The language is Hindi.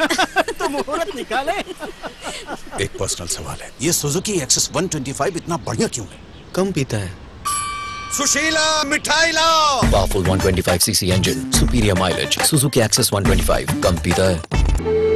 तो मुहूर्त निकाले। एक पर्सनल सवाल है, ये सुजुकी एक्सेस 125 इतना बढ़िया क्यों है? कम पीता है। सुशीला मिठाई लाओ। Powerful 125cc engine, superior mileage. Suzuki Access 125, कम पीता है।